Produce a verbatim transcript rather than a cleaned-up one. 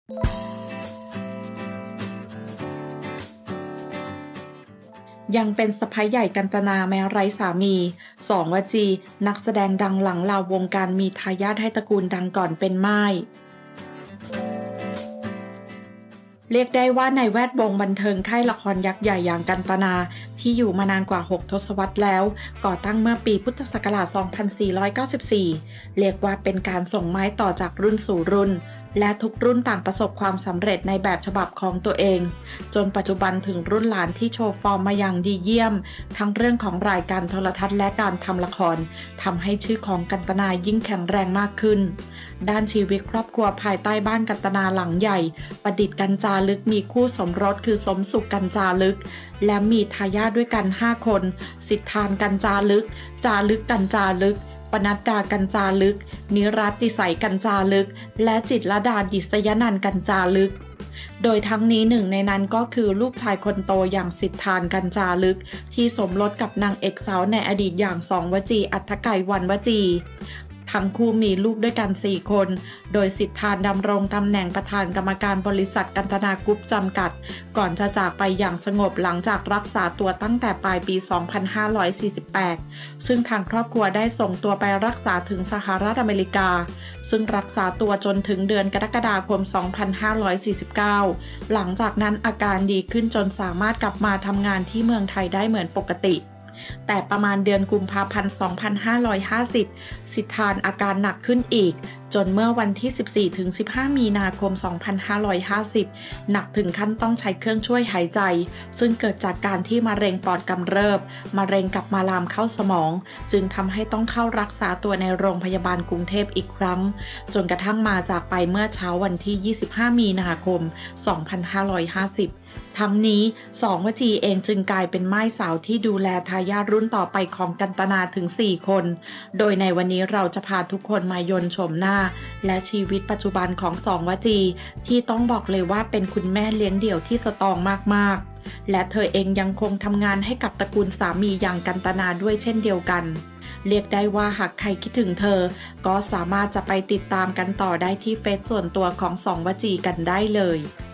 ยังเป็นสะใภ้ใหญ่กันตนาแม้ไร้สามีสองวจีนักแสดงดังหลังลาวงการมีทายาทให้ตระกูลดังก่อนเป็นม่ายเรียกได้ว่าในแวดวงบันเทิงค่ายละครยักษ์ใหญ่อย่างกันตนาที่อยู่มานานกว่าหกทศวรรษแล้วก่อตั้งเมื่อปีพุทธศักราช สองพันสี่ร้อยเก้าสิบสี่ เรียกว่าเป็นการส่งไม้ต่อจากรุ่นสู่รุ่นและทุกรุ่นต่างประสบความสำเร็จในแบบฉบับของตัวเองจนปัจจุบันถึงรุ่นหลานที่โชว์ฟอร์มมาอย่างดีเยี่ยมทั้งเรื่องของรายการโทรทัศน์และการทำละครทำให้ชื่อของกันตนายิ่งแข็งแรงมากขึ้นด้านชีวิตครอบครัวภายใต้บ้านกันตนาหลังใหญ่ประดิษฐ์กัญจาลึกมีคู่สมรสคือสมสุขกัญจาลึกและมีทายาทด้วยกันห้าคนสิทธานกัญจาลึกจาลึกกัญจาลึกปนัดดากัญจาลึกนิรัตติสัยกัญจาลึกและจิตรลดาดิษยนันท์กัญจาลึกโดยทั้งนี้หนึ่งในนั้นก็คือลูกชายคนโตอย่างสิทธานกัญจาลึกที่สมรสกับนางเอกสาวในอดีตอย่างสองวจีอัฏฐไกรวรรณวจีทั้งคู่มีลูกด้วยกันสี่คนโดยสิทธานดำรงตำแหน่งประธานกรรมการบริษัทกันตนากรุ๊ปจำกัดก่อนจะจากไปอย่างสงบหลังจากรักษาตัวตั้งแต่ปลายปี สองพันห้าร้อยสี่สิบแปด ซึ่งทางครอบครัวได้ส่งตัวไปรักษาถึงสหรัฐอเมริกาซึ่งรักษาตัวจนถึงเดือนกรกฎาคม สองพันห้าร้อยสี่สิบเก้า หลังจากนั้นอาการดีขึ้นจนสามารถกลับมาทำงานที่เมืองไทยได้เหมือนปกติแต่ประมาณเดือนกุมภาพันธ์ สองพันห้าร้อยห้าสิบ สิทธานอาการหนักขึ้นอีกจนเมื่อวันที่ สิบสี่ถึงสิบห้า มีนาคม สองพันห้าร้อยห้าสิบ หนักถึงขั้นต้องใช้เครื่องช่วยหายใจซึ่งเกิดจากการที่มะเร็งปอดกำเริบมะเร็งกลับมาลามเข้าสมองจึงทำให้ต้องเข้ารักษาตัวในโรงพยาบาลกรุงเทพอีกครั้งจนกระทั่งมาจากไปเมื่อเช้าวันที่ ยี่สิบห้า มีนาคม สองพันห้าร้อยห้าสิบทั้งนี้สองวจีเองจึงกลายเป็นม่ายสาวที่ดูแลทายาทรุ่นต่อไปของกันตนาถึงสี่คนโดยในวันนี้เราจะพาทุกคนมายนต์ชมหน้าและชีวิตปัจจุบันของสองวจีที่ต้องบอกเลยว่าเป็นคุณแม่เลี้ยงเดี่ยวที่สตรองมากๆและเธอเองยังคงทำงานให้กับตระกูลสามีอย่างกันตนาด้วยเช่นเดียวกันเรียกได้ว่าหากใครคิดถึงเธอก็สามารถจะไปติดตามกันต่อได้ที่เฟซส่วนตัวของสองวจีกันได้เลย